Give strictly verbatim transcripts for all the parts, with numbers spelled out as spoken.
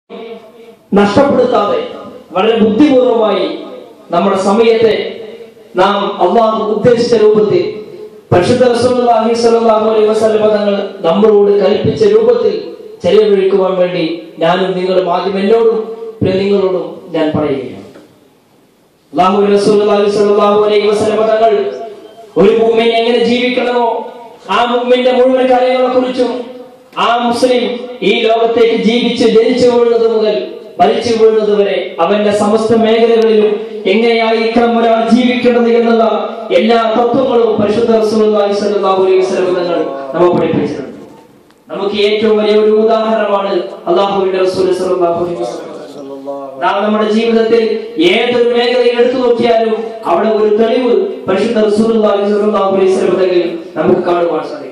നഷ്ടപ്പെടുത്താതെ വളരെ ബുദ്ധിപൂർവമായി നമ്മുടെ സമയത്തെ നാം അള്ളാഹു ഉദ്ദേശിച്ച രൂപത്തിൽ പരിശുദ്ധ റസൂലുള്ളാഹി സ്വല്ലല്ലാഹു അലൈഹി വസല്ലം തങ്ങൾ നമ്മളോട് കൽപ്പിച്ച രൂപത്തിൽ ചെലവഴിക്കുവാൻ വേണ്ടി ഞാനും നിങ്ങളും ആദ്യം എന്നോടും പിന്നെ നിങ്ങളോടും ഞാൻ പറയുകയാണ്. അല്ലാഹു റസൂലുള്ളാഹി സ്വല്ലല്ലാഹു അലൈഹി വസല്ലം തങ്ങൾ ഒരു മുഅ്മിൻ എങ്ങനെ ജീവിക്കണമോ ആ മുഅ്മിന്റെ മുഴുവൻ കാര്യങ്ങളെ കുറിച്ചും ആ മുസ്ലിം ഈ ലോകത്തേക്ക് ജീവിച്ച് ജനിച്ചു വീഴുന്നത് മുതൽ മരിച്ചു വീഴുന്നത് വരെ അവന്റെ സമസ്ത മേഖലകളിലും എങ്ങനെയായിരിക്കണം ഒരാൾ ജീവിക്കേണ്ടത് എന്നുള്ള എല്ലാ തത്വങ്ങളും പരിശുദ്ധ റസൂലുള്ളാഹി സ്വല്ലല്ലാഹു അലൈഹി വസല്ലം തങ്ങൾ നമ്മെ പഠിപ്പിച്ചിട്ടുണ്ട്. നമുക്ക് ഏറ്റവും വലിയ ഒരു ഉദാഹരണമാണ് അല്ലാഹുവിന്റെ റസൂൽ സ്വല്ലല്ലാഹു അലൈഹി വസല്ലം. നാം നമ്മുടെ ജീവിതത്തിൽ ഏതൊരു മേഖലയിൽ എടുത്തു നോക്കിയാലും അവിടെ ഒരു തെളിവ് പരിശുദ്ധ റസൂലുള്ളാഹി സ്വല്ലല്ലാഹു അലൈഹി വസല്ലം തങ്ങളിൽ നമുക്ക് കാണുവാൻ സാധിക്കും.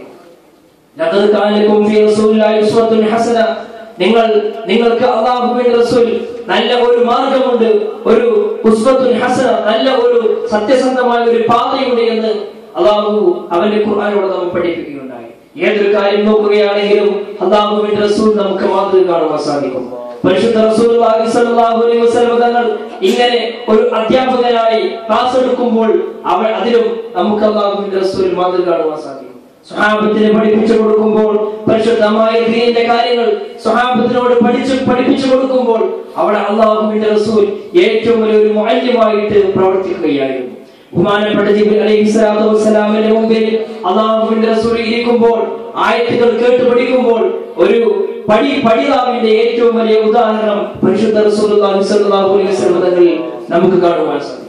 ലഖദ് കാന ലക്കും ഫീ റസൂലില്ലാഹി ഉസ്വത്തുൻ ഹസന, നിങ്ങൾ നിങ്ങൾക്ക് അല്ലാഹുവിന്റെ റസൂൽ നല്ല ഒരു മാർഗമുണ്ട്, ഒരു ഉസ്വത്തുൻ ഹസന, നല്ല ഒരു സത്യസന്ധമായ ഒരു പാതയുണ്ട് എന്ന് അല്ലാഹു അവന്റെ ഖുർആനിലൂടെ നമ്മെ പഠിപ്പിക്കുകയുണ്ടായി. ഏതൊരു കാര്യം നോക്കുകയാണെങ്കിലും അല്ലാഹുവിന്റെ റസൂൽ നമുക്ക് മാതൃക കാണുവാൻ സാധിക്കും. പരിശുദ്ധ റസൂലുള്ളാഹി സ്വല്ലല്ലാഹു അലൈഹി വസല്ലം തങ്ങൾ ഇങ്ങനെ ഒരു അധ്യാപകനായി ക്ലാസ് എടുക്കുമ്പോൾ അവ അതിലും നമുക്ക് അല്ലാഹുവിന്റെ റസൂൽ മാതൃക കാണുവാൻ സാധിക്കും. സ്വഹാബത്തിനെ പഠിപ്പിച്ചു കൊടുക്കുമ്പോൾ പരിശുദ്ധമായ ദീനിന്റെ കാര്യങ്ങൾ സ്വഹാബത്തിനോട് പഠിച്ചു പഠിപ്പിച്ചു കൊടുക്കുമ്പോൾ അവിടെ അല്ലാഹുവിന്റെ റസൂൽ ഏറ്റവും വലിയ ഒരു മുഅല്ലിമായിട്ട് പ്രവർത്തിക്കുകയായിരുന്നു. ബഹുമാനപ്പെട്ട ജിബ്രീൽ അലൈഹിസ്സലാത്തു വസ്സലാമിന്റെ മുമ്പിൽ അല്ലാഹുവിന്റെ റസൂൽ ഇരിക്കുമ്പോൾ ആയത്തുകൾ കേട്ട് പഠിക്കുമ്പോൾ ഒരു പടി പഠിതാവിന്റെ ഏറ്റവും വലിയ ഉദാഹരണം പരിശുദ്ധ റസൂലുള്ളാഹി സ്വല്ലല്ലാഹു അലൈഹി വസല്ലം തങ്ങളിൽ നമുക്ക് കാണുവാൻ സാധിക്കും.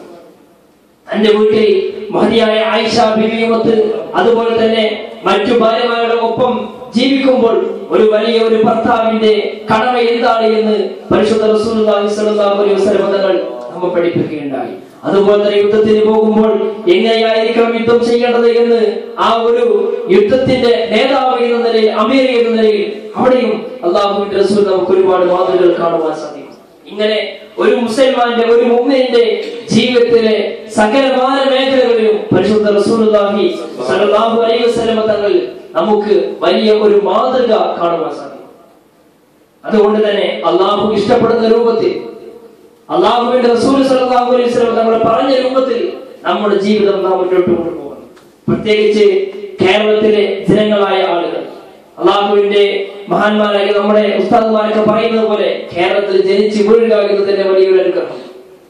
തന്റെ വീട്ടിൽ മഹതിയായ ആയിഷ ബീവിയുമൊത്ത് അതുപോലെ തന്നെ മറ്റു ഭാര്യമാരുടെ ഒപ്പം ജീവിക്കുമ്പോൾ ഒരു വലിയ ഒരു ഭർത്താവിന്റെ കടമ എന്താണ് എന്ന് പരിശുദ്ധ റസൂലുള്ളാഹി സ്വല്ലല്ലാഹു അലൈഹി വസല്ലം തങ്ങൾ നമ്മെ പഠിപ്പിക്കുകയുണ്ടായി. അതുപോലെ തന്നെ യുദ്ധത്തിന് പോകുമ്പോൾ എങ്ങനെയായിരിക്കണം യുദ്ധം ചെയ്യേണ്ടത് എന്ന് ആ ഒരു യുദ്ധത്തിന്റെ നേതാവ് എന്ന നിലയിൽ അമീർ എന്ന നിലയിൽ അവിടെയും അല്ലാഹുവിന്റെ റസൂൽ നമുക്ക് ഒരുപാട് മാതൃകകൾ കാണുവാൻ സാധിക്കും. ഇങ്ങനെ ഒരു മുസൽമാന്റെ ഒരു മുഅ്മിനിന്റെ ജീവിതത്തിലെ സകലമായ മേഖലകളിലും പരിശുദ്ധ റസൂലുള്ളാഹി സ്വല്ലല്ലാഹു അലൈഹി വസല്ലം തങ്ങൾ നമുക്ക് വലിയ ഒരു മാതൃക കാണുവാൻ സാധിക്കും. അതുകൊണ്ട് തന്നെ അല്ലാഹു ഇഷ്ടപ്പെടുന്ന രൂപത്തിൽ അല്ലാഹുവിന്റെ റസൂൽ സ്വല്ലല്ലാഹു അലൈഹി വസല്ലം തങ്ങൾ പറഞ്ഞ രൂപത്തിൽ നമ്മുടെ ജീവിതം നാം മുന്നോട്ട് കൊണ്ടുപോകണം. പ്രത്യേകിച്ച് കേരളത്തിലെ ജനങ്ങളായ ആളുകൾ അല്ലാഹുവിന്റെ മഹാന്മാരായ നമ്മുടെ ഉസ്താദുമാരൊക്കെ പറയുന്നത് പോലെ കേരളത്തിൽ ജനിച്ച് വീഴുക എന്നതിന്റെ വലിയൊരു അനുഗ്രഹം.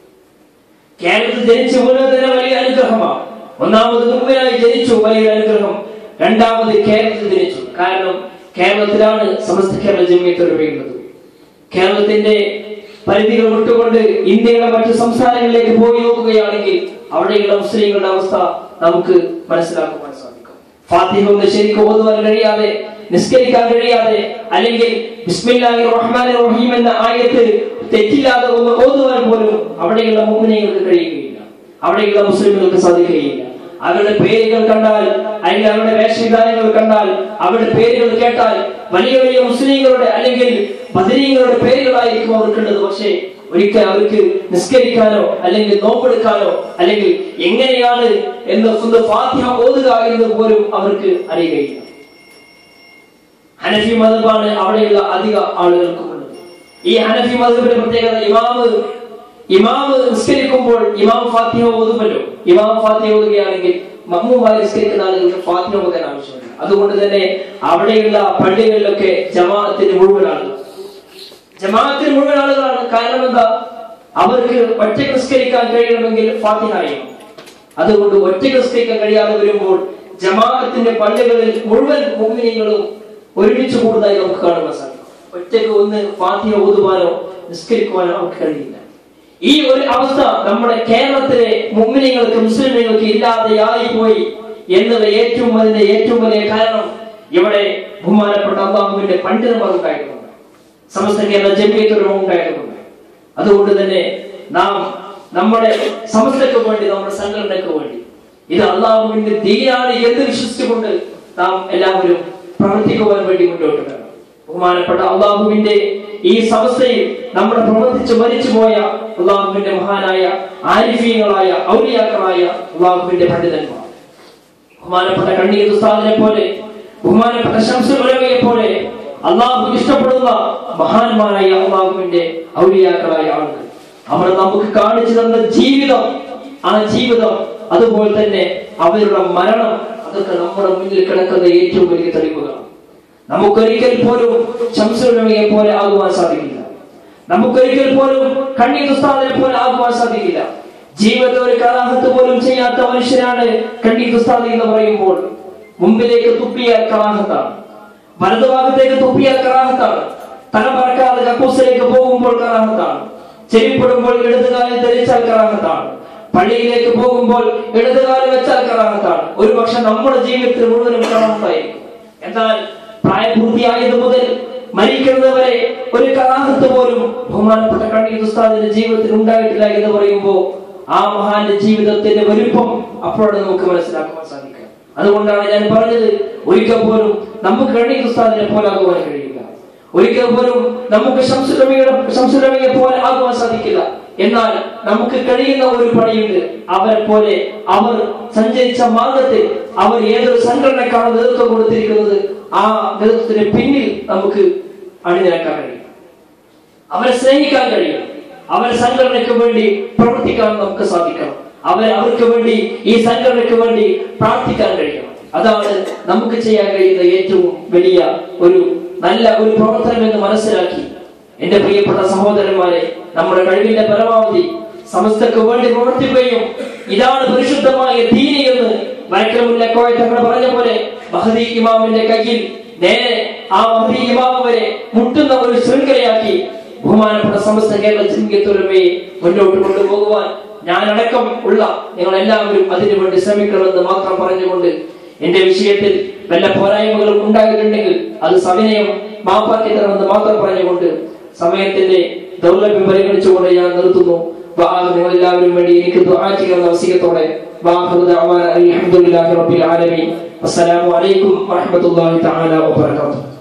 കേരളത്തിൽ ജനിച്ച് വീഴുക തന്നെ വലിയ അനുഗ്രഹമാണ്. ഒന്നാമത് മുഴുവനായി ജനിച്ചു, വലിയൊരു അനുഗ്രഹം. രണ്ടാമത് കേരളത്തിൽ ജനിച്ചു, കാരണം കേരളത്തിലാണ് സമസ്ത കേരള ജമിയത്ത് ഉലമയുള്ളത്. കേരളത്തിന്റെ പരിധികൾ വിട്ടുകൊണ്ട് ഇന്ത്യയുടെ മറ്റു സംസ്ഥാനങ്ങളിലേക്ക് പോയി നോക്കുകയാണെങ്കിൽ അവിടെയുള്ള മുസ്ലിങ്ങളുടെ അവസ്ഥ നമുക്ക് മനസ്സിലാക്കുവാൻ സാധിക്കും. ഫാത്തിഹ ഒന്ന് ശരിക്കും ഓതുവാൻ കഴിയാതെ, നിസ്കരിക്കാൻ കഴിയാതെ, അല്ലെങ്കിൽ ബിസ്മില്ലാഹിർ റഹ്മാനിർ റഹീം എന്ന ആയത്ത് തെറ്റില്ലാതെ ഒന്ന് ഓതുവാൻ പോലും അവിടെയുള്ള മുഅ്മിനീങ്ങൾക്ക് കഴിയുകയില്ല, അവിടെയുള്ള മുസ്ലിമുകൾക്ക് സാധിക്കുകയില്ല. അവരുടെ പേരുകൾ കണ്ടാൽ, അല്ലെങ്കിൽ അവരുടെ വേഷവിധാനങ്ങൾ കണ്ടാൽ, അവരുടെ പേരുകൾ കേട്ടാൽ വലിയ വലിയ മുസ്ലിങ്ങളുടെ അല്ലെങ്കിൽ ബദരീങ്ങളുടെ പേരുകളായിരിക്കും അവർക്കുള്ളത്. പക്ഷേ ഒരിക്കൽ അവർക്ക് നിസ്കരിക്കാനോ അല്ലെങ്കിൽ നോമ്പെടുക്കാനോ അല്ലെങ്കിൽ എങ്ങനെയാണ് എന്ന് ഒന്ന് ഫാത്തിഹ ഓതുക എന്ന് പോലും അവർക്ക് അറിയുകയില്ല. ഹനഫി മദ്ഹബാണ് അവിടെയുള്ള അധിക ആളുകൾക്കും ഉള്ളത്. ഈ ഹനഫി മദ്ഹബിന്റെ പ്രത്യേകത, ഇമാമ് ഇമാമ് നിസ്കരിക്കുമ്പോൾ ഇമാം ഫാത്തിഹ ഓതുമല്ലോ. ഇമാം ഫാത്തിഹ ഓതുകയാണെങ്കിൽ മഅ്മൂമായി നിസ്കരിക്കുന്ന ആളുകൾക്ക് ഫാത്തിഹ ഓതാൻ ആവശ്യമില്ല. അതുകൊണ്ട് തന്നെ അവിടെയുള്ള പള്ളികളിലൊക്കെ ജമാഅത്തിന് മുഴുവൻ ആളുകൾ ജമാഅത്തിന് മുഴുവൻ ആളുകളാണ്. കാരണം എന്താ? അവർക്ക് ഒറ്റയ്ക്ക് നിസ്കരിക്കാൻ കഴിയണമെങ്കിൽ ഫാത്തിഹ അറിയണം. അതുകൊണ്ട് ഒറ്റയ്ക്ക് നിസ്കരിക്കാൻ കഴിയാതെ വരുമ്പോൾ ജമാഅത്തിന്റെ പള്ളികളിൽ മുഴുവൻ മുഅ്മിനീങ്ങളും ഒരുമിച്ച് കൂടുന്നതായി നമുക്ക് കാണുവാൻ സാധിക്കും. ഒറ്റയ്ക്ക് ഒന്ന് ഫാത്തിഹ ഓതുവാനോ നിസ്കരിക്കുവാനോ അവർക്ക് കഴിയില്ല. ഈ ഒരു അവസ്ഥ നമ്മുടെ കേരളത്തിലെ മുഅ്മിനീങ്ങൾക്ക് മുസ്ലിമുകൾക്ക് ഇല്ലാതെയായി പോയി എന്നുള്ള ഏറ്റവും അതിന്റെ ഏറ്റവും വലിയ കാരണം ഇവിടെ ബഹുമാനപ്പെട്ട അല്ലാഹുവിന്റെ പണ്ഡിതന്മാർ ഉണ്ടായിട്ടുണ്ട്, സമസ്ത കേരള ജമിയത്ത് ഉലമ ഉണ്ടായിട്ടുണ്ട്. അതുകൊണ്ട് തന്നെ നാം നമ്മുടെ സമസ്തയ്ക്ക് വേണ്ടി, നമ്മുടെ സംഘടനയ്ക്ക് വേണ്ടി ഇത് അല്ലാഹുവിന്റെ ദീനാണ് എന്ന് വിശ്വസിച്ചുകൊണ്ട് നാം എല്ലാവരും പ്രവർത്തിക്കുവാൻ വേണ്ടി മുന്നോട്ട് വരണം. ബഹുമാനപ്പെട്ട അല്ലാഹുവിന്റെ ഈ സമസ്തയിൽ നമ്മുടെ പ്രവർത്തിച്ച് മരിച്ചുപോയ അല്ലാഹുവിന്റെ മഹാനായ ആരിഫീങ്ങളായ ഔലിയാക്കളായ അല്ലാഹുവിന്റെ പണ്ഡിതന്മാർ, ബഹുമാനപ്പെട്ട കണ്ണീർ ഉസ്താദിനെ പോലെ, ബഹുമാനപ്പെട്ട ശംസുൽ ഉലമയെ പോലെ, അള്ളാഹു ഇഷ്ടപ്പെടുന്ന മഹാന്മാരായ അള്ളാഹുവിന്റെ ഔലിയാക്കളായ ആളുകൾ. അവർ നമുക്ക് കാണിച്ചു തന്ന ജീവിതം, ആ ജീവിതം അതുപോലെ തന്നെ അവരുടെ മരണം, അതൊക്കെ നമ്മുടെ മുന്നിൽ കിടക്കുന്ന ഏറ്റവും വലിയ തെളിവുകളാണ്. നമുക്കൊരിക്കൽ പോലും ശംസുൽ ഉലമയെ പോലെ ആകുവാൻ സാധിക്കില്ല. നമുക്കൊരിക്കൽ പോലും കണ്ണീർ ഉസ്താദിനെ പോലെ ആകുവാൻ സാധിക്കില്ല. ജീവിതത്തിൽ ഒരു കറാഹത്ത് പോലും ചെയ്യാത്ത മനുഷ്യനാണ് കണ്ണീർ ഉസ്താദ് എന്ന് പറയുമ്പോൾ മുമ്പിലേക്ക് തുപ്പിയാൽ കറാഹത്താണ്, വലതുഭാഗത്തേക്ക് തുപ്പിയാൽ കറാഹത്താണ്, തല പറക്കാതെ കക്കൂസിലേക്ക് പോകുമ്പോൾ കറാഹത്താണ്, ചെരിപ്പിടുമ്പോൾ ഇടതുകാലിൽ ധരിച്ചാൽ കറാഹത്താണ്, പള്ളിയിലേക്ക് പോകുമ്പോൾ ഇടതുകാലിൽ വെച്ചാൽ കറാഹത്താണ്. ഒരു പക്ഷെ നമ്മുടെ ജീവിതത്തിൽ മുഴുവനും കറാഹത്തായിരിക്കും. എന്നാൽ പ്രായപൂർത്തിയായത് മുതൽ മരിക്കുന്നത് വരെ ഒരു കറാഹത്ത് പോലും ബഹുമാനപ്പെട്ട കണ്ണീർ ഉസ്താദിന്റെ ജീവിതത്തിൽ ഉണ്ടായിട്ടില്ല എന്ന് പറയുമ്പോൾ ആ മഹാന്റെ ജീവിതത്തിന്റെ വലുപ്പം അപ്പോഴാണ് നമുക്ക് മനസ്സിലാക്കാൻ സാധിക്കുക. അതുകൊണ്ടാണ് ഞാൻ പറഞ്ഞത്, ഒരിക്കൽ പോലും നമുക്ക് കണ്ണീർ ഉസ്താദിനെ പോലെ ആകുവാൻ കഴിയില്ല, ഒരിക്കൽ പോലും നമുക്ക് ശംസുൽ ഉലമയുടെ ശംസുൽ ഉലമയെ പോലെ ആകുവാൻ സാധിക്കില്ല. എന്നാൽ നമുക്ക് കഴിയുന്ന ഒരു പണിയുണ്ട്. അവരെ പോലെ അവർ സഞ്ചരിച്ച മാർഗത്തിൽ അവർ ഏതൊരു സംഘടനക്കാണ് നേതൃത്വം കൊടുത്തിരിക്കുന്നത്, ആ നേതൃത്വത്തിന് പിന്നിൽ നമുക്ക് അണിനിരക്കാൻ കഴിയും, അവരെ സ്നേഹിക്കാൻ കഴിയും, അവരെ സംഘടനയ്ക്ക് വേണ്ടി പ്രവർത്തിക്കാൻ നമുക്ക് സാധിക്കണം, അവരെ അവർക്ക് വേണ്ടി ഈ സംഘടനയ്ക്ക് വേണ്ടി പ്രാർത്ഥിക്കാൻ കഴിയണം. അതാണ് നമുക്ക് ചെയ്യാൻ കഴിയുന്ന ഏറ്റവും വലിയ ഒരു നല്ല ഒരു പ്രവർത്തനം എന്ന് മനസ്സിലാക്കി എന്റെ പ്രിയപ്പെട്ട സഹോദരന്മാരെ, നമ്മുടെ കഴിവിന്റെ പരമാവധി സമസ്തക്ക് വേണ്ടി പ്രവർത്തിക്കുകയും ഇതാണ് പരിശുദ്ധമായ ദീനി എന്ന് വൈക്രമുല്ല കോയ തങ്ങൾ പറഞ്ഞ പോലെ മഹദി ഇമാമിന്റെ കയ്യിൽ നേരെ ആ മഹദി ഇമാം വരെ മുട്ടുന്ന ഒരു ശൃംഖലയാക്കി ബഹുമാനപ്പെട്ട സമസ്ത കേരള ജംഇയ്യത്തുൽ ഉലമയെ മുന്നോട്ട് കൊണ്ടുപോകുവാൻ ഞാനടക്കം ഉള്ള നിങ്ങൾ എല്ലാവരും അതിനു വേണ്ടി ശ്രമിക്കണമെന്ന് മാത്രം പറഞ്ഞുകൊണ്ട് എന്റെ വിഷയത്തിൽ വല്ല പോരായ്മകളും ഉണ്ടായിട്ടുണ്ടെങ്കിൽ അത് സവിനയം മാപ്പാക്കി തരണമെന്ന് മാത്രം പറഞ്ഞുകൊണ്ട് സമയത്തിന്റെ ദൗർലഭ്യം പരിഗണിച്ചുകൊണ്ട് ഞാൻ നിർത്തുന്നു. നിങ്ങൾ എല്ലാവരും വേണ്ടി എനിക്ക് ദുആ ചെയ്യുന്ന വസിയത്തോടെ അൽഹംദുലില്ലാഹി റബ്ബിൽ ആലമീൻ. അസ്സലാമു അലൈക്കും വറഹ്മത്തുള്ളാഹി തആല വബറകാതുഹു.